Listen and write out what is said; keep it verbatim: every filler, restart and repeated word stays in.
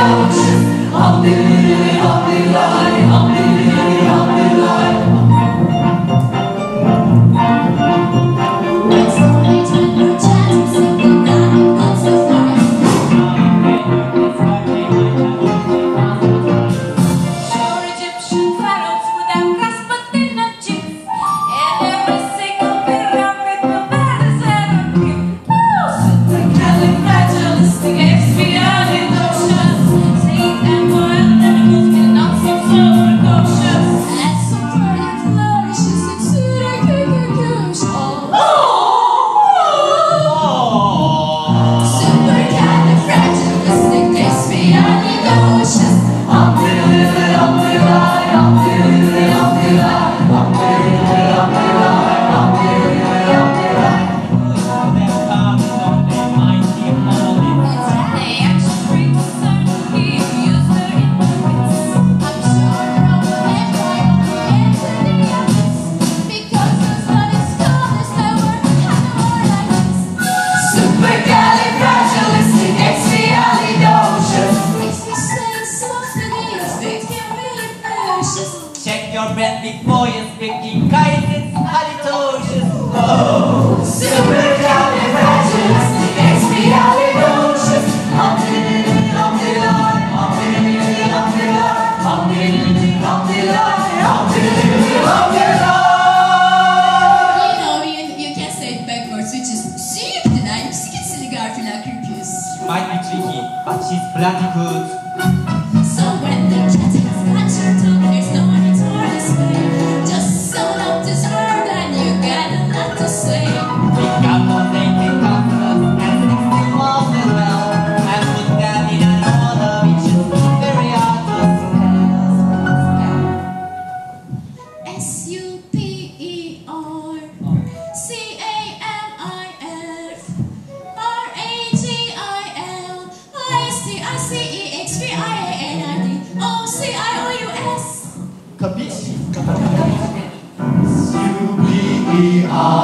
Check your breath before you speak in kindness, halitosis. Oh, supercalifragilisticexpialidocious. Humpty-dee, humpty-lie, humpty-dee, humpty-lie, humpty-dee, humpty-lie, humpty-dee, humpty-lie. You know, you, you can say it backwards, which is superdelightful. Skitsiligarfilakrikus. Might be tricky, but she's bloody good. So when the cat has got your tongue, there's no one to this way. Just sum up this word and you got a lot to say. We got no thinking confidence and sixteen walls as well. And put that in an order which is very hard to spell. S U P E R C A M I F R A G I L I S T I C E X P I A N I D O C I O U S. Capisci? S U P E R